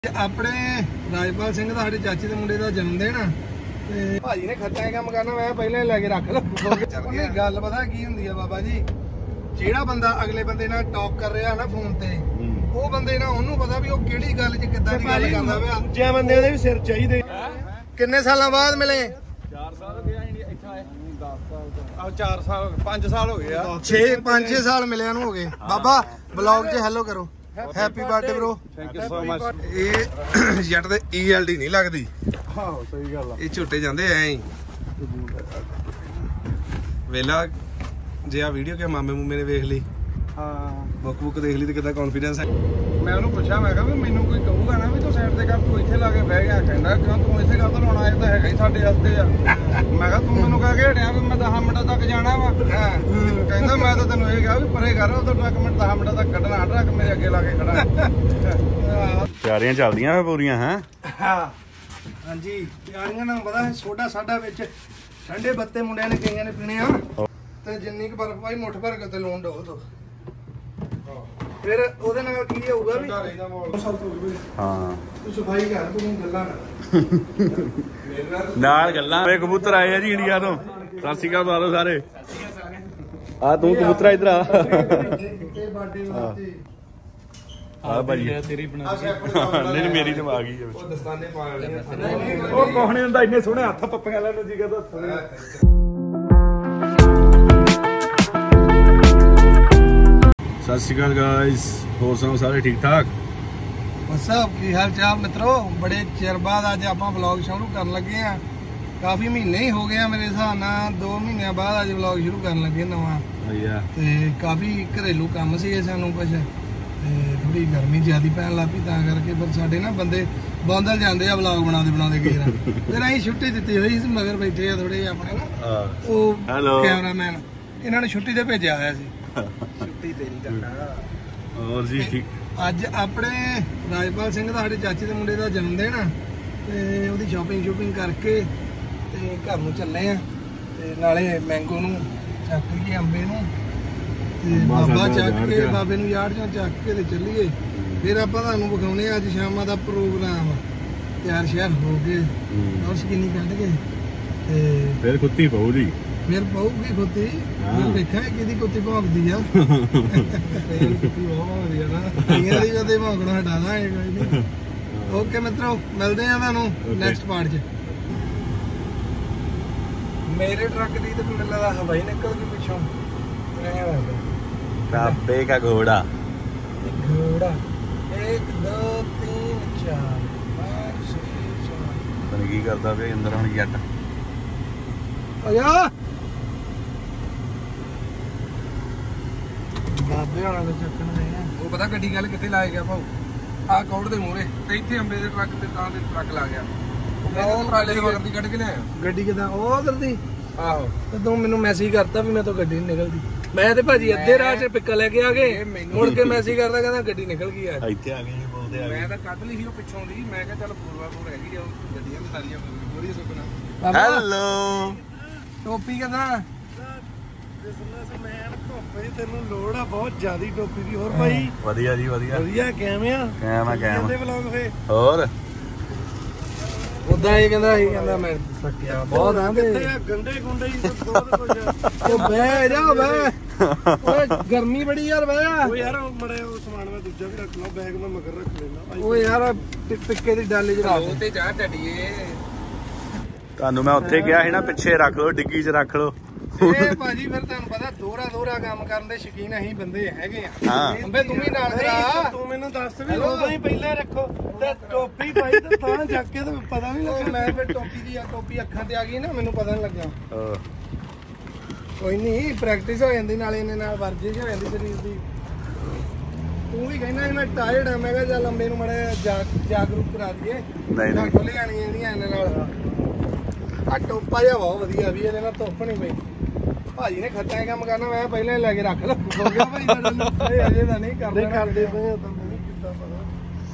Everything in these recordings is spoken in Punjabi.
ਆਪਣੇ ਰਾਜਪਾਲ ਸਿੰਘ ਦਾ ਸਾਡੇ ਚਾਚੇ ਦੇ ਮੁੰਡੇ ਦਾ ਜਨਮ ਦਿਨ ਆ ਤੇ ਭਾਜੀ ਨੇ ਖਰਚਾ ਕੰਮ ਕਰਨਾ ਮੈਂ ਪਹਿਲਾਂ ਹੀ ਲੈ ਕੇ ਰੱਖ ਲਵਾਂ। ਗੱਲ ਪਤਾ ਕੀ ਹੁੰਦੀ ਆ ਬਾਬਾ ਜੀ, ਜਿਹੜਾ ਬੰਦਾ ਅਗਲੇ ਬੰਦੇ ਨਾਲ ਟਾਕ ਕਰ ਰਿਹਾ ਨਾ ਫੋਨ ਤੇ, ਉਹ ਬੰਦੇ ਨਾਲ ਉਹਨੂੰ ਪਤਾ ਵੀ ਉਹ ਕਿਹੜੀ ਗੱਲ 'ਚ ਕਿੱਦਾਂ ਦੀ ਗੱਲ ਕਰਦਾ ਪਿਆ। ਦੂਜਿਆਂ ਬੰਦਿਆਂ ਦੇ ਵੀ ਸਿਰ ਚਾਹੀਦੇ। ਕਿੰਨੇ ਸਾਲਾਂ ਬਾਅਦ ਮਿਲੇ? 4 ਸਾਲ ਹੋ ਗਏ ਇੱਥੇ ਆਏ। 10 ਸਾਲ 5 ਸਾਲ ਹੋ ਗਏ ਆ। 5-6 ਸਾਲ ਮਿਲਿਆਂ ਨੂੰ ਹੋ ਗਏ। ਬਾਬਾ ਬਲੌਗ 'ਚ ਹੈਲੋ ਕਰੋ। Happy birthday bro. Thank you so much. ਇਹ ਜੱਟ ਦੇ ELD ਨਹੀਂ ਲੱਗਦੀ। ਹਾਂ ਸਹੀ ਗੱਲ ਆ। ਇਹ ਝੋਟੇ ਜਾਂਦੇ ਐ ਹੀ ਵੇਲਾ ਜੇ ਆ ਵੀਡੀਓ ਕਿ ਮਾਮੇ ਮੂਮੇ ਨੇ ਵੇਖ ਲਈ, ਹਾਂ ਬੁੱਕ ਦੇਖ ਲਈ ਤੇ ਕਿੱਦਾਂ ਕੌਨਫੀਡੈਂਸ ਹੈ। ਮੈਂ ਉਹਨੂੰ ਪੁੱਛਿਆ, ਮੈਂ ਕਿਹਾ ਵੀ ਮੈਨੂੰ ਕੋਈ ਕਹੂਗਾ ਨਾ ਵੀ ਤੂੰ ਸਾਈਡ ਤੇ ਕਰ, ਤੂੰ ਇੱਥੇ ਲਾ ਕੇ ਬਹਿ ਗਿਆ। ਕਹਿੰਦਾ ਕਿਉਂ ਤੂੰ ਇੱਥੇ ਕਰ ਲਾਉਣਾ, ਇਹ ਤਾਂ ਹੈਗਾ ਹੀ ਸਾਡੇ ਵਾਸਤੇ ਆ। ਮੈਂ ਕਿਹਾ ਤੂੰ ਮੈਨੂੰ ਕਹਿ ਕੇ ਹਟਿਆ ਵੀ ਮੈਂ 10 ਮਿੰਟਾਂ ਤੱਕ ਜਾਣਾ ਵਾ। ਕਹਿੰਦਾ ਮੈਂ ਤਾਂ ਤੈਨੂੰ ਇਹ ਕਿਹਾ ਵੀ ਪਰੇ ਕਰ, ਉਧਰ ਟਰੱਕ ਮਿੰਟ 10 ਮਿੰਟਾਂ ਤੱਕ ਕੱਢਣਾ, ਟਰੱਕ ਮੇਰੇ ਅੱਗੇ ਲਾ ਕੇ ਖੜਾ। ਤਿਆਰੀਆਂ ਚੱਲਦੀਆਂ ਫੇ ਪੂਰੀਆਂ ਹੈ? ਹਾਂਜੀ ਤਿਆਰੀਆਂ ਨਾਲ ਪਤਾ ਸੋਡਾ ਸਾਡਾ ਵਿੱਚ ਠੰਡੇ ਬੱਤੇ ਮੁੰਡਿਆਂ ਨੇ ਕਈਆਂ ਨੇ ਪੀਣੇ ਆ ਤੇ ਜਿੰਨੀ ਕੁ ਬਰਫ ਪਾਈ ਮੁੱਠ ਭਰ ਕੇ ਤੇ ਲੂਣ ਡੋਲ ਦੋ। ਫਿਰ ਉਹਦੇ ਨਾਲ ਕੀ ਹੋਊਗਾ ਵੀ ਹਾਂ ਤੂੰ ਸਫਾਈ ਕਰ, ਤੂੰ ਗੱਲਾਂ ਨਾਲ ਗੱਲਾਂ। ਵੇ ਕਬੂਤਰ ਆਏ ਆ ਜੀ ਇੰਡੀਆ ਤੋਂ। ਸਤਿ ਸ਼੍ਰੀ ਅਕਾਲ ਮਾਰੋ ਸਾਰੇ। ਆ ਤੂੰ ਕਬੂਤਰ ਇਧਰ ਆ। ਆ ਭਾਈ ਤੇਰੀ ਬਣਾ ਨਹੀਂ ਮੇਰੀ ਤੇ ਆ ਗਈ ਉਹ ਦਸਤਾਨੇ ਪਾ ਲੈਣੇ। ਉਹ ਕੋਹ ਨਹੀਂ ਹੁੰਦਾ, ਇੰਨੇ ਸੋਹਣੇ ਹੱਥ ਪੱਪੀਆਂ ਲੈਣ ਨੂੰ ਜੀ ਕਰਦਾ। ਸਤਿ ਸ਼੍ਰੀ ਅਕਾਲ ਗਾਇਸ, ਹੋਰ ਸੁਣਾਓ ਸਾਰੇ ਠੀਕ ਠਾਕ? ਸਭ ਕੀ ਹਾਲ ਚਾਲ ਮਿੱਤਰੋ? ਬੜੇ ਚਿਰ ਬਾਅਦ ਅੱਜ ਆਪਾਂ ਵਲੌਗ ਸ਼ੁਰੂ ਕਰਨ ਲੱਗੇ ਆ। ਕਾਫੀ ਮਹੀਨੇ ਹੀ ਹੋ ਗਏ ਆ ਮੇਰੇ ਹਿਸਾਬ ਨਾਲ, 2 ਮਹੀਨਿਆਂ ਬਾਅਦ ਅੱਜ ਵਲੌਗ ਸ਼ੁਰੂ ਕਰਨ ਲੱਗੇ ਨਵਾਂ। ਤੇ ਕਾਫੀ ਘਰੇਲੂ ਕੰਮ ਸੀ ਸਾਨੂੰ ਕੁਛ, ਤੇ ਥੋੜੀ ਗਰਮੀ ਜ਼ਿਆਦਾ ਪੈਣ ਲੱਗ ਪਈ ਤਾਂ ਕਰਕੇ। ਪਰ ਸਾਡੇ ਨਾ ਬੰਦੇ ਬਾਂਦਲ ਜਾਂਦੇ ਆ ਵਲੌਗ ਬਣਾਉਂਦੇ ਗੇਰ। ਫਿਰ ਅਸੀਂ ਛੁੱਟੀ ਦਿੱਤੀ ਹੋਈ ਸੀ, ਮਗਰ ਬੈਠੇ ਆ ਥੋੜੇ ਆਪਣੇ ਨਾ ਉਹ ਕੈਮਰਾਮੈਨ, ਇਹਨਾਂ ਨੇ ਛੁੱਟੀ ਤੇ ਭੇਜਿਆ ਹੋਇਆ ਸੀ। ਛੁੱਟੀ ਤੇਰੀ ਕਰਨਾ। ਹੋਰ ਜੀ ਠੀਕ। ਅੱਜ ਆਪਣੇ ਰਾਜਪਾਲ ਸਿੰਘ ਦਾ ਸਾਡੇ ਚਾਚੇ ਦੇ ਮੁੰਡੇ ਦਾ ਜਨਮ ਦਿਨ ਆ ਤੇ ਉਹਦੀ ਸ਼ਾਪਿੰਗ ਕਰਕੇ ਤੇ ਘਰ ਨੂੰ ਚੱਲੇ ਆ। ਤੇ ਨਾਲੇ ਮੈਂਗੋ ਨੂੰ ਚੱਕ ਲਈਏ, ਅੰਬੇ ਨੂੰ ਤੇ ਬਾਬਾ ਚੱਕ ਕੇ ਬਾਬੇ ਨੂੰ ਯਾਰ ਚੋਂ ਚੱਕ ਕੇ ਤੇ ਚੱਲੀਏ। ਫਿਰ ਆਪਾਂ ਤੁਹਾਨੂੰ ਵਿਖਾਉਣੇ ਆ ਅੱਜ ਸ਼ਾਮਾਂ ਦਾ ਪ੍ਰੋਗਰਾਮ। ਤਿਆਰ ਸ਼ਿਆਰ ਹੋ ਕੇ ਔਰ ਸਕੀਨੀ ਕੱਢ ਕੇ ਤੇ ਫਿਰ ਕੁੱਤੀ ਪਊ ਜੀ। ਫਿਰ ਪਊਗੀ ਕੁੱਤੀ। ਦੇਖਾਂ ਕਿਹਦੀ ਕੁੱਤੀ ਭੌਂਕਦੀ ਆ। ਕੁੱਤੀ ਬਹੁਤ ਭੌਂਕਦੀ ਆ ਨਾ, ਕਈਆਂ ਦੀ ਕਦੇ ਭੌਂਕਣਾ ਹਟਾ ਦਾਂਗੇ ਕੋਈ ਨਹੀਂ। ਓਕੇ ਮਿੱਤਰੋ, ਮਿਲਦੇ ਆ ਤੁਹਾਨੂੰ ਨੈਕਸਟ ਪਾਰਟ 'ਚ। ਮੇਰੇ ਟਰੱਕ ਦੀ ਤੇ ਮੈਨੂੰ ਲੱਗਦਾ ਹਵਾ ਹੀ ਨਿਕਲ ਗਈ ਪਿੱਛੋਂ। ਬਾਬੇ ਕਾ ਘੋੜਾ। घोड़ा 1 2 3 4 5 6 7। ਪਤਾ ਕੀ ਕਰਦਾ ਪਿਆ ਅੰਦਰ ਹੁਣ ਜੱਟ। ਆਇਆ ਬਾਬੇ ਹੋਣਾ ਦੇ ਚੱਕਣ ਦੇ ਆ। ਉਹ ਪਤਾ ਗੱਡੀ ਗੱਲ ਕਿੱਥੇ ਲਾਇਆ ਗਿਆ ਭਾਊ? ਆ ਕੌੜ ਦੇ ਮੂਹਰੇ ਤੇ ਇੱਥੇ ਅੰਬੇ ਦੇ ਟਰੱਕ ਤੇ ਤਾਂ ਦੇ ਟਰੱਕ ਲਾ ਗਿਆ। ਉਹ ਟਰਾਲੇ ਦੇ ਮਗਰ ਦੀ ਕੱਢ ਕੇ ਲਿਆਇਆ ਗੱਡੀ। ਕਿਦਾਂ ਉਹ ਉਧਰ ਦੀ? ਆਹੋ। ਤੇ ਤੂੰ ਮੈਨੂੰ ਮੈਸੇਜ ਕਰਤਾ ਵੀ ਮੈਂ ਤਾਂ ਗੱਡੀ ਨਹੀਂ ਨਿਕਲਦੀ। ਮੈਂ ਤੇ ਭਾਜੀ ਅੱਧੇ ਰਾਹ 'ਚ ਪਿੱਕਾ ਲੈ ਕੇ ਆ ਗਏ, ਮੁੜ ਕੇ ਮੈਸੇਜ ਕਰਦਾ ਕਹਿੰਦਾ ਗੱਡੀ ਨਿਕਲ ਗਈ ਆ। ਇੱਥੇ ਆ ਗਏ ਜੀ, ਬੋਲਦੇ ਆ ਗਏ। ਮੈਂ ਤਾਂ ਕੱਢ ਲਈ ਸੀ ਉਹ ਪਿੱਛੋਂ ਦੀ। ਮੈਂ ਕਿਹਾ ਚੱਲ 4x4 ਹੈਗੀ ਆ, ਗੱਡੀਆਂ ਸਾਰੀਆਂ ਪੂਰੀ ਸੁੱਕਣਾ। ਹੈਲੋ ਟੋਪੀ ਕਹਿੰਦਾ ਤੈਨੂੰ ਲੋੜ ਆ ਬਹੁਤ ਜ਼ਿਆਦੀ ਟੋਪੀ ਦੀ। ਹੋਰ ਭਾਈ ਵਧੀਆ ਜੀ ਵਧੀਆ ਵਧੀਆ। ਕਿਵੇਂ ਆ? ਕੈਮ ਵਲੌਗ ਫੇ ਹੋਰ ਉਦਾਂ ਹੀ ਕਹਿੰਦਾ ਮੈਂ ਥੱਕਿਆ ਬਹੁਤ ਆ। ਗੰਡੇ ਗੁੰਡੇ ਹੀ ਉਹ ਬਹਿ ਜਾ ਓਏ ਗਰਮੀ ਬੜੀ ਯਾਰ। ਬਹਿ ਜਾ ਓ ਯਾਰ, ਮੜੇ ਉਹ ਸਮਾਨ ਮੈਂ ਦੂਜਾ ਵੀ ਰੱਖ ਲਾ, ਬੈਗ ਮੈਂ ਮਗਰ ਰੱਖ ਲੈਣਾ। ਓ ਯਾਰ ਟਿੱਕੇ ਦੀ ਡਾਲੇ 'ਚ ਰੱਖ ਤੇ ਜਾ ਟੱਡੀਏ। ਤੁਹਾਨੂੰ ਮੈਂ ਉੱਥੇ ਕਿਹਾ ਸੀ ਨਾ ਪਿੱਛੇ ਰੱਖ ਲਓ, ਡਿੱਗੀ 'ਚ ਰੱਖ ਲਓ। ਇਹ ਭਾਜੀ ਫਿਰ ਤੁਹਾਨੂੰ ਪਤਾ ਦੋਹਰਾ ਕੰਮ ਕਰਨ ਦੇ ਸ਼ੌਕੀਨ ਅਸੀਂ ਬੰਦੇ ਹੈਗੇ ਆ। ਅੰਬੇ ਤੂੰ ਵੀ ਨਾਲ ਕਰਾ। ਤੂੰ ਮੈਨੂੰ ਦੱਸ ਵੀ ਉਦੋਂ ਹੀ ਪਹਿਲਾਂ ਰੱਖੋ ਤੇ ਟੋਪੀ ਪਾਈ ਤੇ ਤਾਂ ਜਾ ਕੇ ਤੇ ਪਤਾ ਨਹੀਂ ਲੱਗਾ। ਮੈਂ ਫਿਰ ਟੋਪੀ ਅੱਖਾਂ ਤੇ ਆ ਗਈ ਨਾ, ਮੈਨੂੰ ਪਤਾ ਨਹੀਂ ਲੱਗਾ। ਕੋਈ ਨਹੀਂ, ਪ੍ਰੈਕਟਿਸ ਹੋ ਜਾਂਦੀ ਨਾਲੇ ਇਹਨੇ ਨਾਲ ਵਰਜਿਸ਼ ਹੋ ਜਾਂਦੀ ਸਰੀਰ ਦੀ। ਤੂੰ ਵੀ ਕਹਿੰਦਾ ਸੀ ਮੈਂ ਟਾਇਰਡ ਆ, ਮੈਂ ਕਿਹਾ ਚੱਲ ਅੰਬੇ ਨੂੰ ਮਾੜਾ ਜਾਗਰੂਕ ਕਰਾ ਦਈਏ। ਨਹੀਂ ਖੁੱਲ ਜਾਣੀਆਂ ਇਹਦੀਆਂ ਇਹਨੇ ਨਾਲ। ਆ ਟੋਪਾ ਜਿਹਾ ਬਹੁਤ ਵਧੀਆ ਵੀ, ਇਹਦੇ ਨਾਲ ਧੁੱਪ ਨਹੀਂ ਪਈ। ਭਾਜੀ ਨੇ ਖਰਚਾ ਕੰਮ ਕਰਨਾ, ਮੈਂ ਪਹਿਲਾਂ ਹੀ ਲੈ ਕੇ ਰੱਖ ਲਵਾਂ। ਭਾਈ ਅਜੇ ਤਾਂ ਨਹੀਂ ਕਰਦੇ ਪਏ ਤਾਂ ਮੈਨੂੰ ਕਿੱਦਾਂ ਪਤਾ।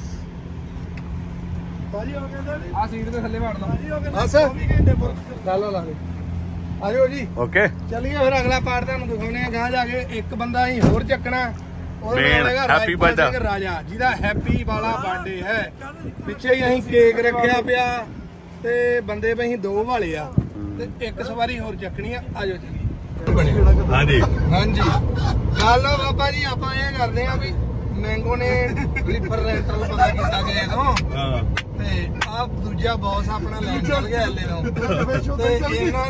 ਭਾਜੀ ਹੋ ਗਿਆ ਆ ਸੀਟ ਦੇ ਥੱਲੇ ਵੜ ਲਾ। ਬਸ ਗੱਲ ਲਾ ਦੇ। ਆਜੋ ਜੀ। ਓਕੇ ਚੱਲੀਏ ਫਿਰ ਅਗਲਾ ਪਾਰਟ ਤੁਹਾਨੂੰ ਦਿਖਾਉਣੇ ਆ। ਗਾਂ ਜਾ ਕੇ ਇੱਕ ਬੰਦਾ ਅਸੀਂ ਹੋਰ ਚੱਕਣਾ हैप्पी बर्थडे राजा ਜਿਹਦਾ ਹੈਪੀ ਵਾਲਾ ਬਰਥਡੇ ਹੈ। ਪਿੱਛੇ ਹੀ ਅਸੀਂ ਕੇਕ ਰੱਖਿਆ ਪਿਆ ਤੇ ਬੰਦੇ ਵੀ ਅਸੀਂ 2 ਵਾਲੇ ਆ ਤੇ ਇੱਕ ਸਵਾਰੀ ਹੋਰ ਚੱਕਣੀ ਆ। ਆਜੋ ਜੀ। ਹਾਂਜੀ ਹਾਂਜੀ ਗੱਲ ਬਾਬਾ ਜੀ ਆਪਾਂ ਇਹ ਕਰਦੇ ਆ ਵੀ ਮੈਂਗੋ ਨੇ ਰੀਫਰ ਰੈਂਟਲ ਪਤਾ ਕੀਤਾ ਗਏ ਤੋਂ ਤੇ ਆ ਦੂਜਾ ਬੌਸ ਆਪਣਾ ਲੈ ਚੱਲ ਗਿਆ ਹੱਲੇ ਤੋਂ ਤੇ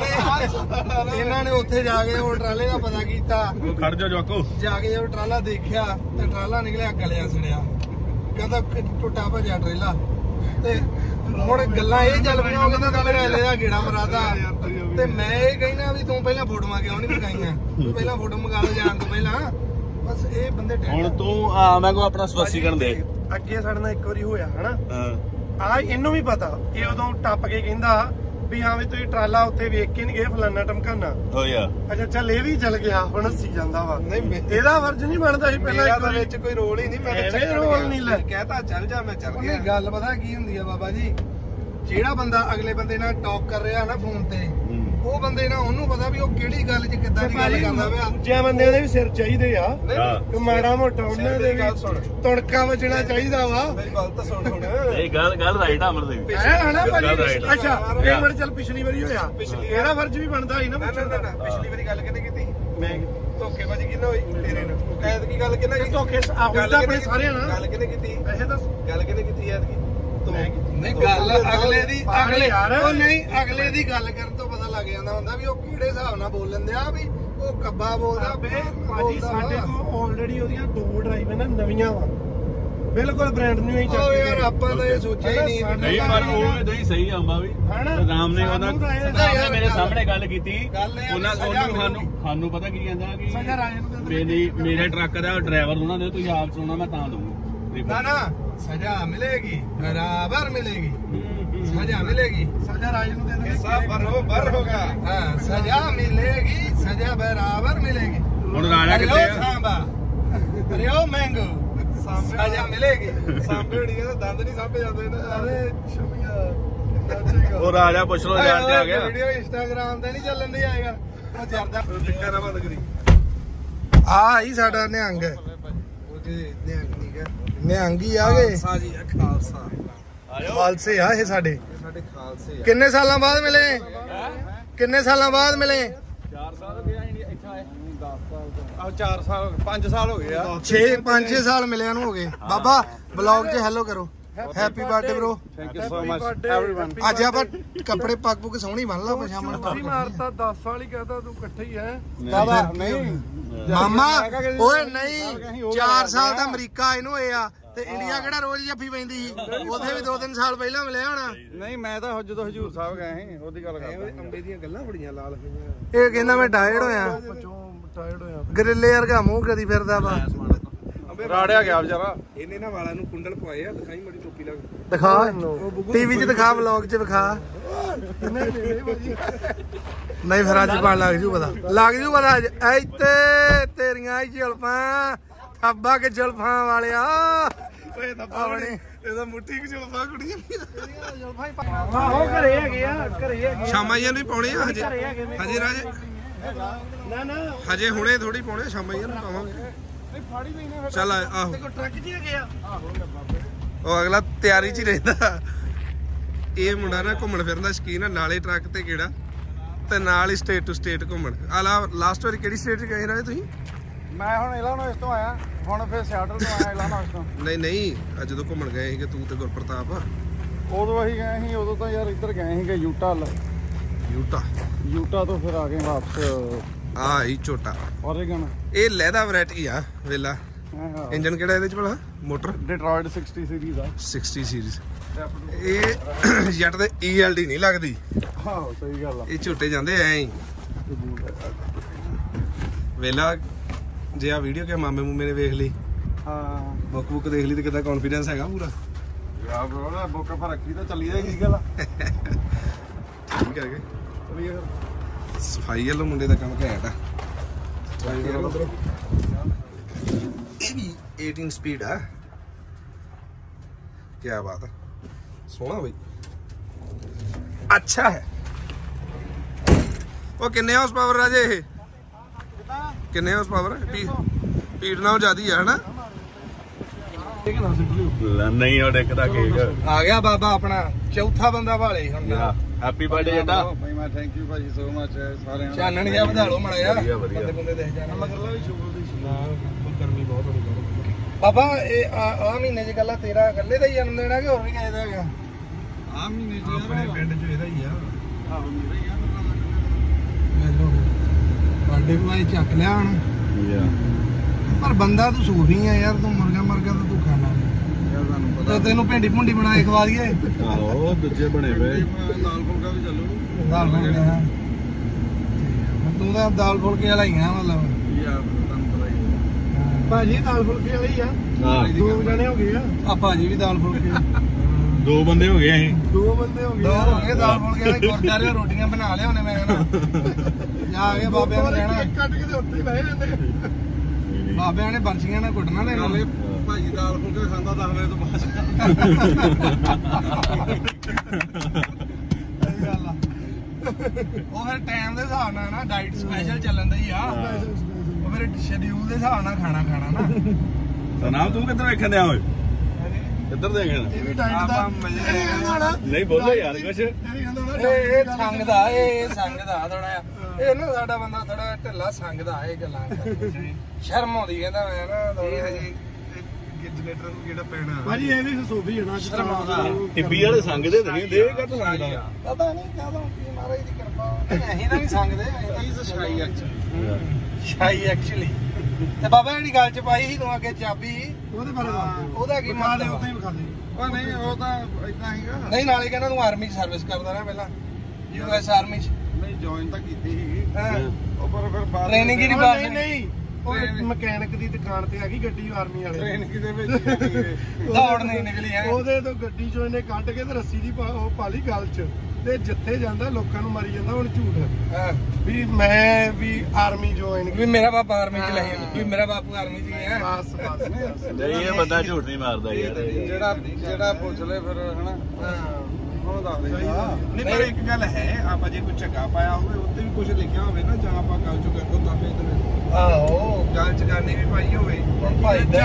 ਇਹਨਾਂ ਨੇ ਉੱਥੇ ਜਾ ਕੇ ਉਹ ਟਰਾਲੇ ਦਾ ਪਤਾ ਕੀਤਾ। ਖੜ ਜਾ ਜਵਾਕੋ। ਜਾ ਕੇ ਉਹ ਟਰਾਲਾ ਦੇਖਿਆ ਤੇ ਟਰਾਲਾ ਨਿਕਲਿਆ ਗਲਿਆ ਸੜਿਆ ਕਹਿੰਦਾ ਟੁੱਟਾ ਭੱਜਿਆ ਟਰੇਲਾ ਤੇ ਹੁਣ ਗੱਲਾਂ ਇਹ ਚੱਲ ਪਈਆਂ। ਉਹ ਕਹਿੰਦਾ ਮੇਰੇ ਹੱਲੇ ਦਾ ਗੇੜਾ ਮਰਾਦਾ ਤੇ ਮੈਂ ਇਹ ਕਹਿਣਾ ਵੀ ਤੂੰ ਪਹਿਲਾਂ ਫੋਟੋਆਂ ਕਿਉਂ ਨਹੀਂ ਮੰਗਾਈਆਂ? ਤੂੰ ਪਹਿਲਾਂ ਫੋਟੋ ਮੰਗਾ ਲਓ ਜਾਣ ਤੋਂ ਪਹਿਲਾਂ। ਬਸ ਇਹ ਬੰਦੇ ਹੁਣ ਤੂੰ ਮੈਂ ਕੋ ਆਪਣਾ ਸਵਾਸੀਕਰਨ ਦੇ ਅੱਗੇ ਸਾਡੇ ਨਾਲ ਇੱਕ ਵਾਰੀ ਹੋਇਆ ਹਨਾ। ਆ ਇਹਨੂੰ ਵੀ ਪਤਾ ਇਹ ਉਦੋਂ ਟੱਪ ਕੇ ਕਹਿੰਦਾ ਵੀ ਹਾਂ ਵੀ ਤੁਸੀਂ ਟਰਾਲਾ ਉੱਥੇ ਵੇਖ ਕੇ ਨਹੀਂ ਗਏ ਫਲਾਨਾ ਟਮਕਾਨਾ ਹੋਇਆ। ਅੱਛਾ ਚੱਲ ਇਹ ਵੀ ਚੱਲ ਗਿਆ ਹੁਣ ਹੱਸੀ ਜਾਂਦਾ ਵਾ। ਨਹੀਂ ਇਹਦਾ ਫਰਜ਼ ਨਹੀਂ ਬਣਦਾ ਸੀ ਪਹਿਲਾਂ ਇੱਕ ਵਿੱਚ ਕੋਈ ਰੋਲ ਹੀ ਨਹੀਂ। ਮੈਂ ਰੋਲ ਨਹੀਂ ਲੈ ਕਹਿਤਾ ਚੱਲ ਜਾ ਮੈਂ ਚੱਲ ਗਿਆ। ਗੱਲ ਪਤਾ ਕੀ ਹੁੰਦੀ ਆ ਬਾਬਾ ਜੀ ਜਿਹੜਾ ਬੰਦਾ ਅਗਲੇ ਬੰਦੇ ਨਾਲ ਟਾਕ ਕਰ ਰਿਹਾ ਨਾ ਫੋਨ ਤੇ ਉਹ ਬੰਦੇ ਨਾਲ ਉਹਨੂੰ ਪਤਾ ਵੀ ਉਹ ਕਿਹੜੀ ਗੱਲ 'ਚ ਕਿੱਦਾਂ ਦੀ ਗੱਲ ਕਰਦਾ ਪਿਆ। ਦੂਜਿਆਂ ਬੰਦਿਆਂ ਦੇ ਵੀ ਸਿਰ ਚਾਹੀਦੇ ਆ ਕਿ ਮਾੜਾ ਮੋਟਾ ਉਹਨਾਂ ਦੇ ਵੀ ਤੁੜਕਾ ਵੱਜਣਾ ਚਾਹੀਦਾ ਵਾ। ਮੇਰੀ ਗੱਲ ਤਾਂ ਸੁਣ ਹੁਣ ਇਹ ਗੱਲ ਰਾਈਟ ਆ ਅਮਰਦੀਪ ਹਨਾ ਭਾਜੀ। ਅੱਛਾ ਪੇਮੈਂਟ ਚੱਲ ਪਿਛਲੀ ਵਾਰੀ ਹੋਇਆ ਇਹਦਾ ਫਰਜ਼ ਵੀ ਬਣਦਾ ਸੀ ਨਾ। ਪਿਛਲੀ ਵਾਰੀ ਗੱਲ ਕਿਹਨੇ ਕੀਤੀ? ਮੈਂ ਧੋਖੇਬਾਜ਼ੀ ਕਿਹਨੇ ਹੋਈ ਤੇਰੇ ਨਾਲ? ਐਤ ਕੀ ਗੱਲ ਕਿਹਨੇ ਕੀਤੀ? ਧੋਖੇ ਆਪਣੇ ਸਾਰਿਆਂ ਨਾਲ ਗੱਲ ਕਿਹਨੇ ਕੀਤੀ? ਇਹ ਦੱਸ ਗੱਲ ਕਿਹਨੇ ਕੀਤੀ ਐਤ ਕੀ? ਨਹੀਂ ਗੱਲ ਅਗਲੇ ਦੀ ਉਹ ਨਹੀਂ ਅਗਲੇ ਦੀ ਗੱਲ ਕਰਨ ਤੋਂ ਪਤਾ ਲੱਗ ਜਾਂਦਾ ਹੁੰਦਾ ਵੀ ਉਹ ਕਿਹੜੇ ਹਿਸਾਬ ਨਾਲ ਬੋਲਣ ਦਿਆ ਵੀ ਉਹ ਕੱਬਾ ਬੋਲਦਾ। ਭਾਜੀ ਸਾਡੇ ਕੋਲ ਆਲਰੇਡੀ ਉਹਦੀਆਂ 2 ਡਰਾਈਵ ਨੇ ਨਵੀਆਂ ਵਾ ਬਿਲਕੁਲ ਬ੍ਰਾਂਡ ਨਿਊ ਹੀ ਚੱਕੀ ਯਾਰ। ਆਪਾਂ ਤਾਂ ਇਹ ਸੋਚਿਆ ਹੀ ਨਹੀਂ। ਨਹੀਂ ਪਰ ਉਹ ਇਦਾਂ ਹੀ ਸਹੀ ਆਉਂਦਾ ਵੀ ਰਾਮ ਨੇ ਉਹਦਾ ਮੇਰੇ ਸਾਹਮਣੇ ਗੱਲ ਕੀਤੀ। ਉਹਨਾਂ ਸਾਨੂੰ ਪਤਾ ਕੀ ਕਹਿੰਦਾ ਕਿ ਮੇਰੇ ਟਰੱਕ ਦਾ ਡਰਾਈਵਰ ਉਹਨਾਂ ਨੇ ਤੁਸੀਂ ਆਪ ਸੁਣਨਾ ਮੈਂ ਤਾਂ ਦਊਂਗਾ ਨਾ सजा मिलेगी बराबर मिलेगी। सजा मिलेगी सजा राज ਨੂੰ ਦੇ ਦੇ ਸਭ ਬਰਾਬਰ ਹੋਗਾ। ਹਾਂ ਸਜ਼ਾ ਮਿਲੇਗੀ ਸਜ਼ਾ ਬਰਾਬਰ ਮਿਲੇਗੀ। ਹੁਣ ਰਾਜਾ ਕਿੱਥੇ ਆ? ਸਾਂਬਾ ਅਰੇ ਉਹ ਮੈਂਗੋ ਸਜ਼ਾ ਮਿਲੇਗੀ। ਸਾਂਬੇ ਢੀਆਂ ਦਾ ਦੰਦ ਨਹੀਂ ਸਾਂਭੇ ਜਾਂਦੇ ਨੇ। ਅਰੇ ਛੁਪੀਆ ਉਹ ਰਾਜਾ ਪੁੱਛ ਲੋ ਜਾਣ ਤੇ ਆ ਗਿਆ। ਵੀਡੀਓ ਇੰਸਟਾਗ੍ਰਾਮ ਤੇ ਨਹੀਂ ਚੱਲਣ ਦੀ ਆਏਗਾ ਉਹ ਜਰਦਾ ਟਿੱਕਾ ਨਾ ਬੰਦ ਕਰੀ। ਆ ਹੀ ਸਾਡਾ ਨਿਹੰਗ ਉਹਦੇ ਨਿਹੰਗ ਨਹੀਂ ਗਾ ਨਿਹੰਗੀ ਆ ਗਏ ਜੀ। ਖਾਲਸਾ ਖਾਲਸੇ ਆ ਇਹ ਸਾਡੇ ਖਾਲਸੇ। ਕਿੰਨੇ ਸਾਲਾਂ ਬਾਅਦ ਮਿਲੇ? ਕਿੰਨੇ ਸਾਲਾਂ ਬਾਅਦ ਮਿਲੇ? 4 ਸਾਲ ਗਿਆ ਇੱਥੇ ਆਏ। 10 ਸਾਲ 4 ਸਾਲ 5 ਸਾਲ ਹੋ ਗਏ ਆ। 5-6 ਸਾਲ ਮਿਲਿਆਂ ਨੂੰ ਹੋ ਗਏ। ਬਾਬਾ ਬਲੌਗ 'ਚ ਹੈਲੋ ਕਰੋ। Happy birthday bro. Thank you so much everyone. ਅੱਜ ਆਪਾਂ ਕੱਪੜੇ ਪੱਗ ਪੁੱਗ ਸੋਹਣੀ ਬੰਨ ਲਾ ਪਛਾਮਣ ਮਾਰਤਾ 10 ਸਾਲ ਹੀ ਕਹਦਾ ਤੂੰ ਇਕੱਠੇ ਹੀ ਹੈ ਬਾਬਾ। ਨਹੀਂ ਮਾਮਾ ਓਏ ਨਹੀਂ 4 ਸਾਲ ਤਾਂ ਅਮਰੀਕਾ ਇਹਨੂੰ ਹੋਏ ਆ ਤੇ ਇੰਡੀਆ ਕਿਹੜਾ ਰੋਜ਼ ਜੱਫੀ ਪੈਂਦੀ ਸੀ? ਉੱਥੇ ਵੀ 2-3 ਸਾਲ ਪਹਿਲਾਂ ਮਿਲਿਆ ਹੋਣਾ। ਨਹੀਂ ਮੈਂ ਤਾਂ ਜਦੋਂ ਹਜੂਰ ਸਾਹਿਬ ਗਏ ਸੀ ਉਹਦੀ ਗੱਲ ਕਰਦਾ। ਅੰਬੇ ਦੀਆਂ ਗੱਲਾਂ ਬੜੀਆਂ ਲਾਲ ਪਈਆਂ। ਇਹ ਕਹਿੰਦਾ ਮੈਂ ਟਾਇਰਡ ਹੋਇਆ ਗਰਿੱਲੇ ਵਰਗਾ ਮੂੰਹ ਕਦੀ ਫਿਰਦਾ ਵਾ। ਰਾੜਿਆ ਗਿਆ ਵਿਚਾਰਾ। ਇਹਨੇ ਨਾ ਵਾਲਾਂ ਨੂੰ ਕੁੰਡਲ ਪਵਾਏ ਆ। ਦਿਖਾਈ ਮੜੀ ਟੋਪੀ ਲਾ ਦਿਖਾ ਟੀਵੀ 'ਚ ਦਿਖਾ ਵਲੌਗ 'ਚ ਵਿਖਾ। ਨਹੀਂ ਫਿਰ ਅੱਜ ਪਾਣ ਲੱਗ ਜੂ ਪਤਾ ਅੱਜ ਇੱਥੇ ਤੇਰੀਆਂ ਹੀ ਜਲਫਾਂ ਥੱਬਾ ਕੇ ਜਲਫਾਂ ਵਾਲਿਆ। ਓਏ ਥੱਬਾ ਬਣੀ ਇਹਦਾ ਮੁੱਠੀ ਕਿ ਜਲਫਾਂ ਕੁੜੀਆਂ ਆਹੋ ਘਰੇ ਹੈਗੇ ਆ ਘਰੇ ਹੈਗੇ। ਸ਼ਾਮਾਂ ਨੂੰ ਹੀ ਪਾਉਣੇ ਆ ਹਜੇ ਹਜੇ ਰਾਜੇ ਨਾ ਹਜੇ ਹੁਣੇ ਥੋੜੀ ਪਾਉਣੇ ਸ਼ਾਮਾਂ ਨੂੰ ਪਾਵਾਂਗੇ। ਚੱਲ ਆਹੋ ਟਰੱਕ 'ਚ ਹੈਗੇ ਆ। ਉਹ ਅਗਲਾ ਤਿਆਰੀ 'ਚ ਹੀ ਰਹਿੰਦਾ। ਇਹ ਮੁੰਡਾ ਨਾ ਘੁੰਮਣ ਫਿਰਨ ਦਾ ਸ਼ੌਕੀਨ ਆ। ਨਾਲੇ ਟਰੱਕ ਤੇ ਕਿਹੜਾ ਤੇ ਨਾਲ ਹੀ ਸਟੇਟ ਟੂ ਸਟੇਟ ਘੁੰਮਣ। ਲਾਸਟ ਵਾਰੀ ਕਿਹੜੀ ਸਟੇਟ 'ਚ ਗਏ ਰਾਜੇ ਤੁਸੀਂ? ਮੈਂ ਹੁਣ ਇਲਾਨੋਇਸ ਤੋਂ ਆਇਆ। ਹੁਣ ਫਿਰ ਸਿਆਟਲ ਤੋਂ ਆਇਆ ਇਲਾਨੋਇਸ ਤੋਂ। ਨਹੀਂ ਜਦੋਂ ਘੁੰਮਣ ਗਏ ਸੀਗੇ ਤੂੰ ਤੇ ਗੁਰਪ੍ਰਤਾਪ ਉਦੋਂ ਅਸੀਂ ਗਏ ਸੀ। ਉਦੋਂ ਤਾਂ ਯਾਰ ਇੱਧਰ ਗਏ ਸੀਗੇ ਯੂਟਾ ਤੋਂ ਫਿਰ ਆ ਗਏ ਵਾਪਸ ਆ ਹੀ ਛੋਟਾ ਓਰੇਗਨ। ਇਹ ਲੈਦਾ ਵੈਰਾਈਟੀ ਆ ਵੇਲਾ। ਇੰਜਨ ਕਿਹੜਾ ਇਹਦੇ ਚ ਭਲਾ? ਮੋਟਰ ਡਿਟਰੋਇਟ 60 ਸੀਰੀਜ਼ ਆ। 60 ਸੀਰੀਜ਼ ਇਹ ਜੱਟ ਦੇ ELD ਨਹੀਂ ਲੱਗਦੀ। ਹਾਂ ਸਹੀ ਗੱਲ ਆ। ਇਹ ਝੋਟੇ ਜਾਂਦੇ ਐ ਹੀ ਵੇਲਾ। ਜੇ ਆ ਵੀਡੀਓ ਕਿ ਮਾਮੇ ਮੂਮੇ ਨੇ ਵੇਖ ਲਈ ਹਾਂ ਬੁੱਕ ਦੇਖ ਲਈ ਤੇ ਕਿੱਦਾਂ ਕੌਨਫੀਡੈਂਸ ਹੈਗਾ ਪੂਰਾ ਯਾਰ ਬ్రో। ਬੁੱਕ ਪਰ ਰੱਖੀ ਤਾਂ ਚੱਲੀ ਜਾਏਗੀ ਗੱਲ। ਠੀਕ ਹੈ ਕਿ ਸਫਾਈ ਵਾਲਾ ਮੁੰਡੇ ਦਾ ਕੰਮ ਘੈਂਟ ਆ। ਇਹ ਵੀ 18 ਸਪੀਡ ਆ। ਕੀ ਬਾਤ ਹੈ ਸੋਹਣਾ ਬਈ अच्छा है। वो किन्ने हाउस पावर राजे ये किन्ने हाउस पावर है ਪੀੜ ਨਾਲ ਜ਼ਿਆਦੀ ਹੈ ਹਨਾ। ਨਹੀਂ ਉਹ ਡਿੱਗਦਾ ਕੇਕ ਆ ਗਿਆ ਬਾਬਾ ਆਪਣਾ ਚੌਥਾ ਬੰਦਾ ਭਾਲੇ ਹੁਣ। ਹੈਪੀ ਬਰਥਡੇ ਜੱਟਾ ਭਾਈ ਮੈਂ ਥੈਂਕ ਯੂ ਭਾਜੀ ਸੋ ਮਚ ਸਾਰਿਆਂ ਨੂੰ। ਚਾਨਣ ਜਿਹਾ ਵਧਾ ਲਓ ਮਾੜਾ ਜਿਹਾ ਵਧੀਆ ਬੰਦੇ ਦੇਖ ਜਾਣਾ। ਮਗਰਲਾ ਵੀ ਸ਼ੁਗਰ ਦੀ ਗਰਮੀ ਬਹੁਤ ਹੋਣੀ ਬਾਬਾ ਇਹ ਆ ਮਹੀਨੇ ਚ ਗੱਲਾਂ ਤੇਰਾ ਇਕੱਲੇ ਦਾ ਹੀ ਜਨਮ ਦਿਨ ਹੈ ਕਿ ਹੋਰ ਵੀ ਕਿਸੇ ਦਾ ਹੈਗਾ? ਆ ਮਹੀਨੇ ਚ ਆਪਣੇ ਪਿੰਡ ਚ ਇਹਦਾ ਹੀ ਆ। ਆਹੋ ਮੇਰਾ ਹੀ ਆ ਬਰਥਡੇ ਭਾਈ ਚੱਕ ਲਿਆ ਹੁਣ। ਪਰ ਬੰਦਾ ਤੂੰ ਸੂਫੀ ਆ ਯਾਰ, ਤੂੰ ਮੁਰਗਾ ਤਾਂ ਤੂੰ ਖਾਣਾ ਯਾਰ ਤੁਹਾਨੂੰ ਪਤਾ ਤੈਨੂੰ ਭਿੰਡੀ ਭੁੰਡੀ ਬਣਾ ਕੇ ਖਵਾ ਦਈਏ। ਆਹੋ ਦੂਜੇ ਬਣੇ ਪਏ ਦਾਲ ਫੁਲਕਾ ਵੀ ਚੱਲੂ। ਦਾਲ ਫੁਲਕੇ ਆ ਤੂੰ ਤਾਂ ਦਾਲ ਫੁਲਕੇ ਵਾਲਾ ਹੀ ਆ ਮਤਲਬ। ਯਾਰ ਤੁਹਾਨੂੰ ਪਤਾ ਹੀ ਭਾਜੀ ਦਾਲ ਫੁਲਕੇ ਵਾਲੇ ਹੀ ਆ। ਹਾਂ 2 ਜਣੇ ਹੋ ਗਏ ਆ ਭਾਜੀ ਵੀ ਦਾਲ ਫੁਲਕੇ। 2 ਬੰਦੇ ਹੋ ਗਏ ਅਸੀਂ। 2 ਬੰਦੇ ਹੋ ਗਏ ਦਾਲ ਫੁਲਕੇ ਵਾਲੇ। ਗੁਰਦਾਰੇ ਰੋਟੀਆਂ ਬਣਾ ਲਿਆ ਉਹਨੇ। ਮੈਂ ਕਹਿੰਦਾ ਜਾ ਕੇ ਬਾਬਿਆਂ ਨੂੰ ਕਹਿਣਾ ਕੱਟ ਕੇ ਉੱਤੇ ਬਹਿ ਜਾਂਦੇ। ਬਾਬਿਆਂ ਨੇ ਬਰਸੀਆਂ ਨਾਲ ਕੁੱਟਣਾ ਨੇ ਨਾਲੇ। ਭਾਜੀ ਦਾਲ ਫੁਲਕੇ ਖਾਂਦਾ 10 ਵਜੇ ਤੋਂ ਬਾਅਦ। ਸਹੀ ਗੱਲ ਆ। ਉਹ ਫਿਰ ਟਾਈਮ ਦੇ ਹਿਸਾਬ ਨਾਲ ਨਾ ਡਾਈਟ ਸਪੈਸ਼ਲ ਚੱਲਣ ਦੀ ਆ। ਉਹ ਫਿਰ ਸ਼ਡਿਊਲ ਦੇ ਹਿਸਾਬ ਨਾਲ ਖਾਣਾ ਨਾ। ਸਨਾਮ ਤੂੰ ਕਿੱਧਰ ਵੇਖਣ ਦਿਆ ਓਏ? ਕਿੱਧਰ ਦੇਖਣ? ਇਹ ਵੀ ਡਾਈਟ ਦਾ ਨਹੀਂ ਬੋਲੋ ਯਾਰ ਕੁਛ। ਇਹ ਸੰਗਦਾ ਇਹ ਸੰਗਦਾ ਥੋੜਾ ਜਿਹਾ। ਇਹ ਨਾ ਸਾਡਾ ਬੰਦਾ ਥੋੜਾ ਢਿੱਲਾ ਸੰਗਦਾ ਇਹ ਗੱਲਾਂ। ਸ਼ਰਮ ਆਉਂਦੀ ਕਹਿੰਦਾ ਮੈਂ ਨਾ ਹਜੇ ਜਨਰੇਟਰ ਨੂੰ ਕਿਹੜਾ ਪੈਣਾ ਭਾਜੀ। ਇਹ ਵੀ ਸੂਫੀ ਹੋਣਾ ਸ਼ਰਮ ਆਉਂਦਾ। ਟਿੱਬੀ ਵਾਲੇ ਸੰਗਦੇ ਤੇ ਨਹੀਂ ਦੇ ਕੱਟ ਸੰਗਦਾ। ਪਤਾ ਨਹੀਂ ਕਦੋਂ ਕੀ ਮਹਾਰਾਜ ਦੀ ਕਿਰਪਾ। ਅਸੀਂ ਤਾਂ ਨਹੀਂ ਸੰਗਦੇ। ਅਸੀਂ ਤਾਂ ਸ਼ਾਈ ਐਕਚੁਅਲੀ ਸ਼ਾਈ ਐਕਚੁਅਲੀ। ਤੇ ਬਾਬਾ ਜਿਹੜੀ ਗੱਲ ਚ ਪਾਈ ਸੀ ਤੂੰ ਅੱਗੇ ਚਾਬੀ ਉਹਦੇ ਬਾਰੇ ਉਹਦਾ ਕੀ ਮਾਂ ਦੇ ਉੱਤੇ ਹੀ ਵਿਖਾ ਦੇ। ਉਹ ਨਹੀਂ ਉਹ ਤਾਂ ਇਦਾਂ ਹੀਗਾ। ਨਹੀਂ ਨਾਲੇ ਕਹਿੰਦਾ ਤੂੰ ਆਰਮੀ ਚ ਸਰਵਿਸ ਕਰਦਾ ਰਿਹਾ ਪਹਿਲਾਂ। US ਆਰਮੀ ਚ ਨਹੀਂ ਜੁਆਇਨ ਤਾਂ ਕੀਤੀ ਸੀ। ਹਾਂ ਉਹ ਪਰ ਫਿਰ ਬਾਅਦ ਟ੍ਰੇਨਿੰਗ ਹੀ ਨਹੀਂ। ਨਹੀਂ ਉਹ ਮਕੈਨਿਕ ਦੀ ਦੁਕਾਨ ਤੇ ਹੈਗੀ ਗੱਡੀ ਆਰਮੀ ਵਾਲੇ। ਟ੍ਰੇਨਿੰਗ ਦੇ ਵਿੱਚ ਦੌੜ ਨਹੀਂ ਨਿਕਲੀ ਹੈ। ਉਹਦੇ ਤੋਂ ਗੱਡੀ ਚੋਂ ਇਹਨੇ ਕੱਢ ਕੇ ਤੇ ਰੱਸੀ ਦੀ ਉਹ ਪਾਲੀ ਗਲ ਚ ਤੇ ਜਿੱਥੇ ਜਾਂਦਾ ਲੋਕਾਂ ਨੂੰ ਮਾਰੀ ਜਾਂਦਾ। ਹੁਣ ਝੂਠ ਵੀ ਮੈਂ ਵੀ ਆਰਮੀ ਜੁਆਇਨ ਵੀ ਮੇਰਾ ਬਾਪਾ ਆਰਮੀ ਚ ਲਈ ਵੀ ਮੇਰਾ ਬਾਪੂ ਆਰਮੀ ਚ ਗਿਆ। ਬਸ ਨਹੀਂ ਇਹ ਬੰਦਾ ਝੂਠ ਨਹੀਂ ਮਾਰਦਾ ਯਾਰ। ਜਿਹੜਾ ਪੁੱਛ ਲੈ ਫਿਰ ਹਨਾ ਹੁਣ ਦੱਸ ਦੇ। ਨਹੀਂ ਪਰ ਇੱਕ ਗੱਲ ਹੈ, ਆਪਾਂ ਜੇ ਕੋਈ ਝੱਗਾ ਪਾਇਆ ਹੋਵੇ ਉੱਤੇ ਵੀ ਕੁਝ ਲਿਖਿਆ ਹੋਵੇ ਨਾ, ਜਾਂ ਆਪਾਂ ਗੱਲ ਚੋਂ ਕਰਦੇ ਤਾਂ ਫਿਰ ਆਹੋ ਗੱਲ ਚਗਾਨੀ ਵੀ ਪਾਈ ਹੋਵੇ ਭਾਈ ਜੇ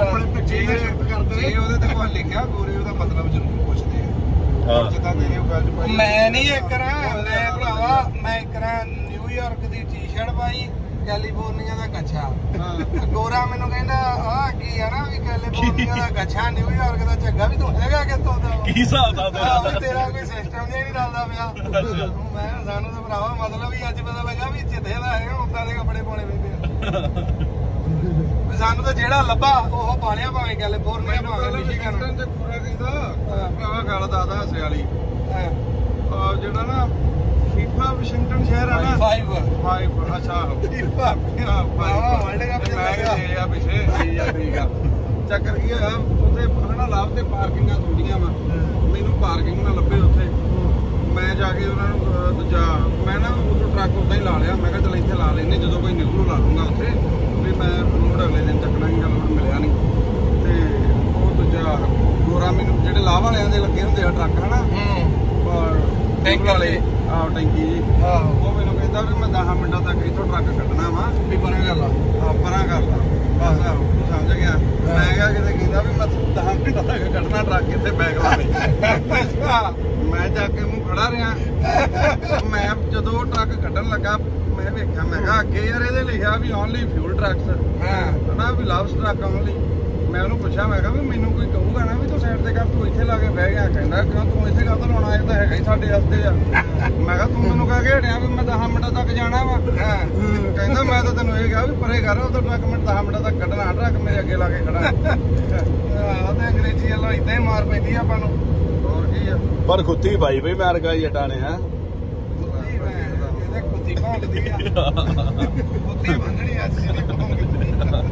ਜੇ ਉਹਦੇ ਤੇ ਕੁਝ ਲਿਖਿਆ ਗੋਰੇ ਉਹਦਾ ਮਤਲਬ ਜ਼ਰੂਰ ਪੁੱਛਦੇ ਆ। ਜਿੱਦਾਂ ਤੇਰੀ ਉਹ ਗੱਲ ਚ ਪਾਈ ਮੈਂ ਨਹੀਂ ਇੱਕ ਰਾਂ ਮੈਂ ਭਰਾਵਾ ਮੈਂ ਇੱਕ ਰਾਂ ਨਿਊਯਾਰਕ ਦੀ ਟੀ-ਸ਼ਰਟ ਪਾਈ ਕੈਲੀਫੋਰਨੀਆ ਦਾ ਕੱਛਾ। ਗੋਰਾ ਮੈਨੂੰ ਕਹਿੰਦਾ ਆਹ ਕੀ ਆ ਨਾ ਵੀ ਕੈਲੀਫੋਰਨੀਆ ਦਾ ਕੱਛਾ ਨਿਊਯਾਰਕ ਦਾ ਝੱਗਾ ਵੀ ਤੂੰ ਹੈਗਾ ਕਿੱਥੋਂ ਦਾ? ਕੀ ਹਿਸਾਬ ਦਾ ਤੇਰਾ ਕੋਈ ਸਿਸਟਮ ਜਿਹਾ ਨਹੀਂ ਰਲਦਾ ਪਿਆ। ਮੈਂ ਸਾਨੂੰ ਤਾਂ ਭਰਾਵਾ ਮਤਲਬ ਹੀ ਅੱਜ ਪਤਾ ਲੱਗਾ ਵੀ ਜਿੱਥੇ ਦਾ ਹੈਗਾ ਉਦਾਂ ਦੇ ਕੱਪੜੇ ਪਾਉਣੇ ਪੈਂਦੇ ਆ। ਸਾਨੂੰ ਤਾਂ ਜਿਹੜਾ ਲੱਭਾ ਉਹ ਪਾ ਲਿਆ, ਭਾਵੇਂ ਕੈਲੀਫੋਰਨੀਆ ਭਾਵੇਂ ਮਿਸ਼ੀਗਨ। ਤੇ ਪੂਰਾ ਕਹਿੰਦਾ ਭਰਾਵਾ ਗੱਲ ਦੱਸਦਾ ਹਾਸੇ ਵਾਲੀ। ਜਿਹੜਾ ਨਾ ਫੀਫਾ ਵਾਸ਼ਿੰਗਟਨ ਸ਼ਹਿਰ ਆ ਨਾ 5 ਅੱਛਾ ਫੀਫਾ ਵਰਲਡ ਕੱਪ ਮੈਂ ਆ ਪਿੱਛੇ ਠੀਕ ਆ। ਚੱਕਰ ਕੀ ਹੋਇਆ ਉੱਥੇ ਹਨਾ ਲਾਭ ਤੇ ਪਾਰਕਿੰਗਾਂ ਥੋੜੀਆਂ ਵਾ। ਮੈਨੂੰ ਪਾਰਕਿੰਗ ਨਾ ਲੱਭੇ ਉੱਥੇ। ਮੈਂ ਜਾ ਕੇ ਉਹਨਾਂ ਨੂੰ ਦੂਜਾ ਮੈਂ ਨਾ ਉੱਥੋਂ ਟਰੱਕ ਉੱਦਾਂ ਹੀ ਲਾ ਲਿਆ। ਮੈਂ ਕਿਹਾ ਚਲ ਇੱਥੇ ਲਾ ਲੈਨੇ, ਜਦੋਂ ਕੋਈ ਨਿਕਲੂ ਲਾ ਲੂੰਗਾ ਉੱਥੇ ਵੀ ਮੈਂ ਲੋਡ ਅਗਲੇ ਦਿਨ ਚੱਕਣਾ ਹੀ। ਲੋਡ ਮਿਲਿਆ ਨਹੀਂ ਤੇ ਉਹ ਦੂਜਾ ਗੋਰਾ ਮੈਨੂੰ ਜਿਹੜੇ ਲਾਭ ਵਾਲਿਆਂ ਦੇ ਲੱਗੇ ਹੁੰਦੇ ਆ ਟਰੱਕ ਹਨਾ ਟੈਂਕ ਵਾਲੇ ਆਹ ਟੈਂਕੀ ਜੀ ਉਹ ਮੈਨੂੰ ਕਹਿੰਦਾ ਵੀ ਮੈਂ 10 ਮਿੰਟਾਂ ਤੱਕ ਇੱਥੋਂ ਟਰੱਕ ਕੱਢਣਾ ਵਾ ਵੀ ਪਰਾਂ ਕਰ ਲਾ। ਪਰਾਂ ਕਰ ਲਾ ਬਸ ਸਮਝ ਗਿਆ। ਮੈਂ ਕਿਹਾ ਕਿਤੇ ਕਹਿੰਦਾ ਵੀ ਮੈਂ 10 ਮਿੰਟਾਂ ਤੱਕ ਕੱਢਣਾ ਟਰੱਕ ਇੱਥੇ ਬੈਗ ਲਾ ਦੇ। ਮੈਂ ਜਾ ਕੇ ਮੂੰਹ ਖੜਾ ਰਿਹਾ। ਮੈਂ ਜਦੋਂ ਟਰੱਕ ਕੱਢਣ ਲੱਗਾ ਮੈਂ ਵੇਖਿਆ ਮੈਂ ਕਿਹਾ ਅੱਗੇ ਯਾਰ ਇਹਦੇ ਲਿਖਿਆ ਵੀ ਓਨਲੀ ਫਿਊਲ ਟਰੱਕਸ ਹਨਾ ਵੀ ਲਵਸ ਟਰੱਕ ਓਨਲੀ। ਮੈਂ ਉਹਨੂੰ ਪੁੱਛਿਆ ਮੈਂ ਕਿਹਾ ਵੀ ਮੈਨੂੰ ਕੋਈ ਕਹੂਗਾ ਨਾ ਵੀ ਤੂੰ ਸਾਈਡ ਤੇ ਕਰ, ਤੂੰ ਇੱਥੇ ਲਾ ਕੇ ਬਹਿ ਗਿਆ। ਕਹਿੰਦਾ ਕਿਉਂ ਤੂੰ ਇੱਥੇ ਕਾਹਤੋਂ ਲਾਉਣਾ, ਇਹ ਤਾਂ ਹੈਗਾ ਹੀ ਸਾਡੇ ਵਾਸਤੇ ਆ। ਮੈਂ ਕਿਹਾ ਤੂੰ ਮੈਨੂੰ ਕਹਿ ਕੇ ਹਟਿਆ ਵੀ ਮੈਂ 10 ਮਿੰਟਾਂ ਤੱਕ ਜਾਣਾ ਵਾ। ਕਹਿੰਦਾ ਮੈਂ ਤਾਂ ਤੈਨੂੰ ਇਹ ਕਿਹਾ ਵੀ ਪਰੇ ਕਰ ਉਹ ਟਰੱਕ ਮੈਂ 10 ਮਿੰਟਾਂ ਤੱਕ ਕੱਢਣਾ, ਟਰੱਕ ਮੇਰੇ ਅੱਗੇ ਲਾ ਕੇ ਖੜਾ। ਆਹ ਤੇ ਅੰਗਰੇਜ਼ੀ ਵੱਲੋਂ ਇਦਾਂ ਹੀ ਮਾਰ ਪੈਂਦੀ ਆ ਆਪਾਂ ਨੂੰ। ਹੋਰ ਕੀ ਆ ਪਰ ਖੁੱਤੀ ਪਾਈ ਬਈ ਅਮਰੀਕਾ ਜੱਟਾਂ ਨੇ ਹੈ। ਇਹਦੇ ਕੁੱਤੀ ਭੌਂਕਦੀ ਆ। ਕੁੱਤੀ ਬੰਨਣੀ ਅੱਜ ਜਿਹੜੀ ਭੌਂਕਦੀ।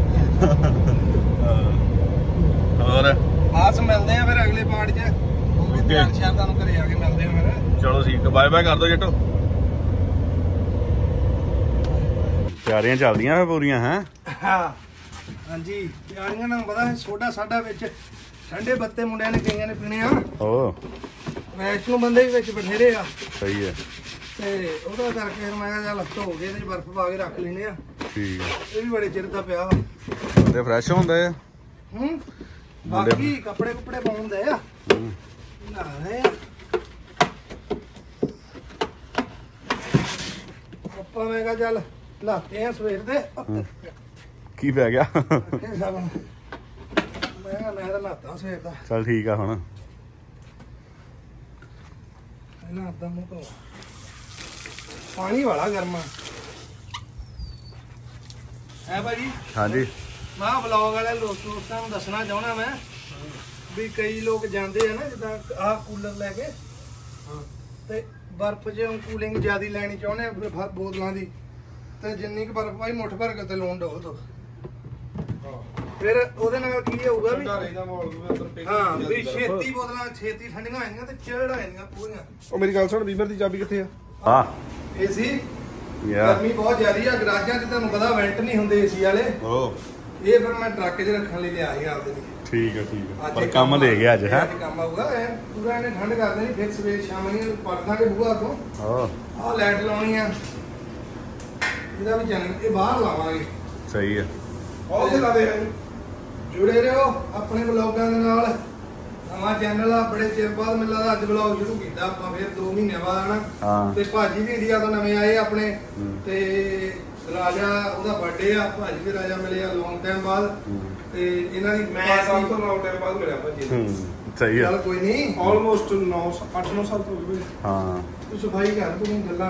ਹੋਰ ਆਸ ਮਿਲਦੇ ਆ ਫਿਰ ਅਗਲੇ ਪਾਰਟ 'ਚ। ਉਹ ਵੀ ਧਿਆਨ ਸ਼ਾਮ ਤੁਹਾਨੂੰ ਘਰੇ ਆ ਕੇ ਮਿਲਦੇ ਆ ਫਿਰ। ਚਲੋ ਠੀਕ, ਬਾਏ ਬਾਏ ਕਰ ਦੋ ਜੱਟੋ। ਤਿਆਰੀਆਂ ਚੱਲਦੀਆਂ ਫੇ ਪੂਰੀਆਂ ਹੈ। ਹਾਂਜੀ ਤਿਆਰੀਆਂ ਨੂੰ ਪਤਾ ਸੋਡਾ ਸਾਡਾ ਵਿੱਚ ਠੰਡੇ ਬੱਤੇ ਮੁੰਡਿਆਂ ਨੇ ਕਈਆਂ ਨੇ ਪੀਣੇ ਆ। ਓ ਵੈਸ਼ਨੂ ਬੰਦੇ ਵੀ ਵਿੱਚ ਬਥੇਰੇ ਆ। ਸਹੀ ਹੈ ਤੇ ਉਹਦਾ ਕਰਕੇ ਫਿਰ ਮੈਂ ਕਿਹਾ ਚੱਲ ਧੋ ਕੇ ਇਹਦੇ 'ਚ ਬਰਫ਼ ਪਾ ਕੇ ਰੱਖ ਲੈਨੇ ਆ। ਠੀਕ ਹੈ। ਇਹ ਵੀ ਬੜੇ ਚਿਰ ਦਾ ਪਿਆ ਵਾ। ਬੰਦੇ ਫਰੈਸ਼ ਹੁੰਦੇ ਆ। ਬਾਕੀ ਕੱਪੜੇ ਕੁਪੜੇ ਪਾਉਂਦੇ ਆ ਨਾ ਰਹੇ ਆਪਾਂ। ਮੈਂ ਕਿਹਾ ਚੱਲ ਲਾਤੇ ਆ ਸਵੇਰ ਦੇ। ਕੀ ਪੈ ਗਿਆ? ਮੈਂ ਤਾਂ ਲਾਤਾ ਸਵੇਰ ਦਾ। ਚੱਲ ਠੀਕ ਆ। ਹੁਣ ਇਹਨਾਂ ਅੱਧਾ ਮੂੰਹ ਧੋ ਪਾਣੀ ਵਾਲਾ ਗਰਮਾ ਹੈ ਭਾਜੀ। ਹਾਂਜੀ ਮੈਂ ਵਲੌਗ ਵਾਲੇ ਦੋਸਤਾਂ ਨੂੰ ਦੱਸਣਾ ਚਾਹੁੰਦਾ ਮੈਂ ਵੀ ਕਈ ਲੋਕ ਜਾਂਦੇ ਆ ਨਾ ਜਿੱਦਾਂ ਆਹ ਕੂਲਰ ਲੈ ਕੇ ਤੇ ਬਰਫ਼ ਜੇ ਕੂਲਿੰਗ ਜ਼ਿਆਦਾ ਲੈਣੀ ਚਾਹੁੰਦੇ ਆ ਬੋਤਲਾਂ ਦੀ ਤੇ ਜਿੰਨੀ ਕੁ ਬਰਫ਼ ਭਾਈ ਮੁੱਠ ਭਰ ਕੇ ਤੇ ਲੂਣ ਡੋਲ ਦੋ। ਫਿਰ ਉਹਦੇ ਨਾਲ ਕੀ ਹੋਊਗਾ ਵੀ ਹਾਂ ਵੀ ਛੇਤੀ ਬੋਤਲਾਂ ਛੇਤੀ ਠੰਡੀਆਂ ਹੋ ਜਾਂਦੀਆਂ ਤੇ ਚਿਲਡ ਹੋ ਜਾਂਦੀਆਂ ਪੂਰੀਆਂ। ਉਹ ਮੇਰੀ ਗੱਲ ਸੁਣ ਬੀਬਰ ਦੀ ਚਾਬੀ ਕਿੱਥੇ ਆ? ਹਾਂ ਏਸੀ ਗਰਮੀ ਬਹੁਤ ਜ਼ਿਆਦੀ ਆ ਗਰਾਜਾਂ 'ਚ ਤੁਹਾਨੂੰ ਪਤਾ ਵੈਂਟ ਨਹੀਂ ਹੁੰਦੇ ਏਸੀ ਵਾਲੇ। ਇਹ ਫਿਰ ਮੈਂ ਟਰੱਕ 'ਚ ਰੱਖਣ ਲਈ ਲਿਆ ਸੀ ਆਪਦੇ ਲਈ। ਠੀਕ ਹੈ ਪਰ ਕੰਮ ਦੇ ਗਿਆ ਅੱਜ ਹੈ ਕੰਮ ਆਊਗਾ ਪੂਰਾ ਇਹਨੇ ਠੰਡ ਕਰ ਦੇਣੀ। ਫਿਰ ਸਵੇਰ ਸ਼ਾਮ ਨੂੰ ਪਰਦਾਂਗੇ ਬੂਹਾ ਤੋਂ ਆਹ ਲਾਈਟ ਲਾਉਣੀ ਆ ਇਹਦਾ ਵੀ ਚੈਨਲ ਇਹ ਬਾਹਰ ਲਾਵਾਂਗੇ। ਸਹੀ ਹੈ। ਬਹੁਤ ਲਾ ਦੇ ਜੁੜੇ ਰਹੋ ਆਪਣੇ ਵਲੌਗਾਂ ਦੇ ਨਾਲ। ਨਵਾਂ ਚੈਨਲ ਆ ਬੜੇ ਚਿਰ ਬਾਅਦ ਮੈਨੂੰ ਲੱਗਦਾ ਅੱਜ ਵਲੌਗ ਸ਼ੁਰੂ ਕੀਤਾ ਆਪਾਂ ਫਿਰ 2 ਮਹੀਨੇ ਬਾਅਦ ਹਨਾ। ਤੇ ਭਾਜੀ ਵੀ ਇੰਡੀਆ ਤੋਂ ਨਵੇਂ ਆਏ ਆਪਣੇ ਤੇ ਰਾਜਾ ਉਹਦਾ ਬਰਥਡੇ ਆ। ਭਾਜੀ ਵੀ ਰਾਜਾ ਮਿਲੇ ਆ ਲੌਂਗ ਟਾਈਮ ਬਾਅਦ ਤੇ ਇਹਨਾਂ ਦੀ ਮੈਂ ਸਭ ਤੋਂ ਲੌਂਗ ਟਾਈਮ ਬਾਅਦ ਮਿਲਿਆ ਭਾਜੀ। ਸਹੀ ਹੈ। ਚੱਲ ਕੋਈ ਨਹੀਂ ਆਲਮੋਸਟ 8-9 ਸਾਲ ਤੋਂ ਹੋ ਗਏ। ਹਾਂ ਤੂੰ ਸਫਾਈ ਕਰ ਤੂੰ ਗੱਲਾਂ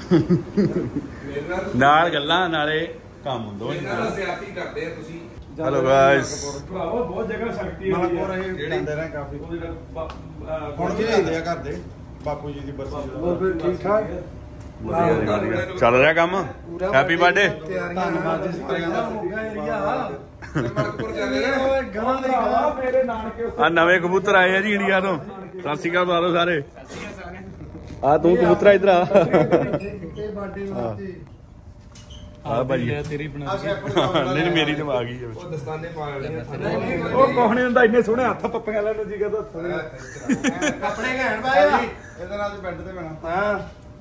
ਕਰ ਨਾਲ ਗੱਲਾਂ ਨਾਲੇ ਕੰਮ ਦੋਵੇਂ ਨਾਲ ਸਿਆਸੀ ਕਰਦੇ ਆ ਤੁਸੀਂ। ਹੈਲੋ ਗਾਇਸ ਭਰਾਵਾ ਬਹੁਤ ਜਗ੍ਹਾ ਸ਼ਕਤੀ ਹੈ ਇਹ ਜਾਂਦੇ ਰਹੇ ਕਾਫੀ ਹੁਣ ਕੀ ਜਾਂਦੇ ਆ ਘਰ ਦੇ ਬਾਪੂ ਜੀ ਦੀ ਬਰਸੀ। ਹੋਰ ਫਿਰ ਠੀਕ ਠਾਕ ਚੱਲ ਰਿਹਾ ਕੰਮ। Happy birthday. ਧੰਨਵਾਦ ਜੀ। ਮੇਰੇ ਨਾਨਕੇ ਆ ਨਵੇਂ ਕਬੂਤਰ ਆਏ ਆ ਜੀ ਇੰਡੀਆ ਤੋਂ। ਸਤਿ ਸ਼੍ਰੀ ਅਕਾਲ ਬਾਰੋ ਸਾਰੇ। ਆ ਤੂੰ ਕਬੂਤਰ ਇਧਰ ਆ। ਬਰਥਡੇ ਵਾਸਤੇ ਆ ਭਾਜੀ ਤੇਰੀ ਬਣਾ ਨਹੀਂ ਮੇਰੀ ਤੇ ਆ ਗਈ। ਉਹ ਦਸਤਾਨੇ ਪਾ ਲੈਣੇ ਉਹ ਕੋਹਣੇ ਹੁੰਦਾ ਇੰਨੇ ਸੋਹਣੇ ਹੱਥ ਪੱਪੀਆਂ ਲੈਣ ਨੂੰ ਜੀ ਕਰਦਾ। ਕੱਪੜੇ ਘੈਂਟ ਪਾਏ ਆ। ਇਹਦੇ ਨਾਲ ਬੈੱਡ ਤੇ ਪੈਣਾ। ਹਾਂ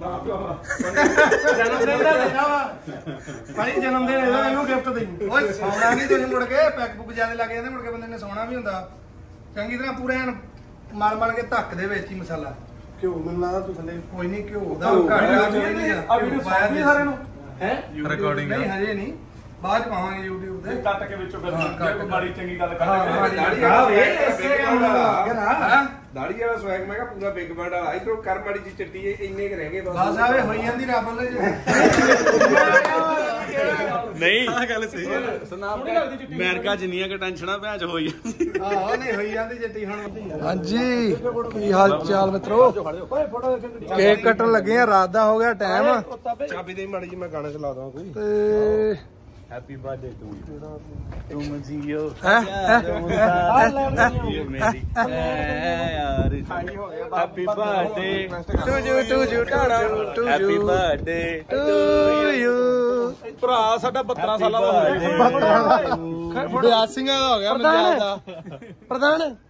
ਜਨਮ ਦਿਨ ਦਾ ਦੇਣਾ ਵਾ ਭਾਈ। ਜਨਮ ਦਿਨ ਇਹਦਾ ਇਹਨੂੰ ਗਿਫਟ ਦੇਈ। ਓਏ ਸੌਣਾ ਨਹੀਂ ਤੁਸੀਂ ਮੁੜ ਕੇ ਪੈਕ ਪੁੱਕ ਜਿਆਦਾ ਲੱਗ ਜਾਂਦੇ ਮੁੜ ਕੇ ਬੰਦੇ ਨੇ ਸੌਣਾ ਵੀ ਹੁੰਦਾ। ਚੰਗੀ ਤਰ੍ਹਾਂ ਪੂਰੇ ਮਲ ਕੇ ਧੱਕ ਦੇ ਵਿੱਚ ਹੀ ਮਸਾਲਾ। ਘਿਓ ਮੈਨੂੰ ਲੱਗਦਾ ਤੂੰ ਥੱਲੇ ਕੋਈ ਨਹੀਂ ਘਿਓ ਦਾ ਘੱਟ ਆ ਵੀਡੀਓ ਪਾਇਆ ਸਾਰਿਆਂ ਨੂੰ ਹੈ ਰਿਕਾਰਡਿੰਗ ਨਹੀਂ ਹਜੇ ਨਹੀਂ ਬਾਅਦ ਚ ਪਾਵਾਂਗੇ YouTube ਤੇ। ਕੱਟ ਕੇ ਵਿੱਚੋਂ ਫਿਰ ਮਾੜੀ ਚੰਗੀ ਗੱਲ ਕਰਾਂਗੇ। ਦਾੜੀ ਵਾਲਾ ਸਵੈਗ ਮੈਂ ਕਿਹਾ ਪੂਰਾ ਬਿਗ ਬਰਡ ਵਾਲਾ ਇਧਰੋਂ ਕਰ ਮਾੜੀ ਜੀ ਚੱਟੀ ਇੰਨੇ ਕ ਰਹਿ ਗਏ ਬਸ ਆਵੇ ਹੋਈ ਜਾਂਦੀ ਰੱਬ ਨੇ ਨਹੀਂ ਆ ਗੱਲ ਸਹੀ ਹੈ। ਅਮਰੀਕਾ ਜਿੰਨੀਆਂ ਕਿ ਟੈਨਸ਼ਨਾਂ ਭੈਣ ਚ ਹੋਈ ਆਹੋ ਨਹੀਂ ਹੋਈ ਜਾਂਦੀ ਜੱਟੀ ਹੁਣ। ਹਾਂਜੀ ਕੀ ਹਾਲ ਚਾਲ ਮਿੱਤਰੋ। ਕੇਕ ਕੱਟਣ ਲੱਗੇ ਆ। ਰਾਤ ਦਾ ਹੋ ਗਿਆ ਟਾਈਮ। ਚਾਬੀ ਦੇ ਮਾੜੀ ਜੀ ਮੈਂ ਗਾਣਾ ਚਲਾ ਦਾਂ ਕੋਈ। ਤੇ ਹੈਪੀ ਬਰਥਡੇ ਟੂ ਤੁਮ ਜੀਓ ਮੇਰੀ ਯਾਰ happy birthday happy birthday to you. ਭਰਾ ਸਾਡਾ 72 ਸਾਲਾਂ ਦਾ ਹੋ ਗਿਆ। 82 ਦਾ ਹੋ ਗਿਆ ਪੰਜਾਬ ਦਾ ਪ੍ਰਧਾਨ।